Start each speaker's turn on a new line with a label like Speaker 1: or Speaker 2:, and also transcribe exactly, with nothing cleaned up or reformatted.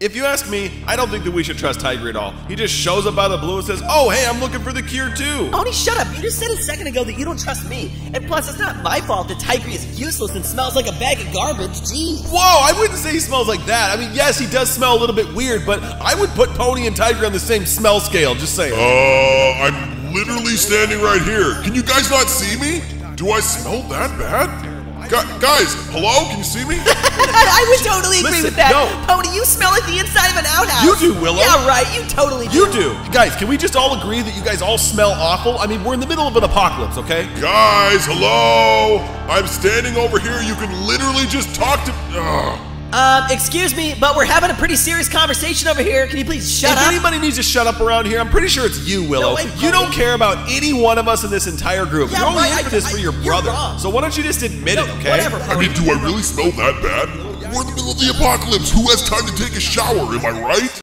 Speaker 1: If you ask me, I don't think that we should trust Tigry at all. He just shows up out of the blue and says, oh, hey, I'm looking for the cure too.
Speaker 2: Pony, shut up. You just said a second ago that you don't trust me. And plus, it's not my fault that Tigry is useless and smells like a bag of garbage. Jeez.
Speaker 1: Whoa, I wouldn't say he smells like that. I mean, yes, he does smell a little bit weird, but I would put Pony and Tigry on the same smell scale, just saying.
Speaker 3: Uh, I'm literally standing right here. Can you guys not see me? Do I smell that bad? Gu guys, hello? Can you see me?
Speaker 2: I would totally agree
Speaker 1: Listen,
Speaker 2: with that.
Speaker 1: no.
Speaker 2: Pony, you smell like the inside of an outhouse.
Speaker 1: You do, Willow.
Speaker 2: Yeah, right. You totally do.
Speaker 1: You do. Guys, can we just all agree that you guys all smell awful? I mean, we're in the middle of an apocalypse, okay?
Speaker 3: Guys, hello? I'm standing over here. You can literally just talk to... Ugh.
Speaker 2: Um, excuse me, but we're having a pretty serious conversation over here. Can you please shut
Speaker 1: if
Speaker 2: up?
Speaker 1: If anybody needs to shut up around here, I'm pretty sure it's you, Willow.
Speaker 2: No, wait,
Speaker 1: you don't care about any one of us in this entire group.
Speaker 2: Yeah,
Speaker 1: you're only
Speaker 2: right,
Speaker 1: in for this
Speaker 2: I,
Speaker 1: for your
Speaker 2: I,
Speaker 1: brother.
Speaker 2: wrong.
Speaker 1: So why don't you just admit
Speaker 2: no,
Speaker 1: it, okay?
Speaker 2: Whatever,
Speaker 3: I mean, do I really smell that bad? We're in the middle of the apocalypse. Who has time to take a shower? Am I right?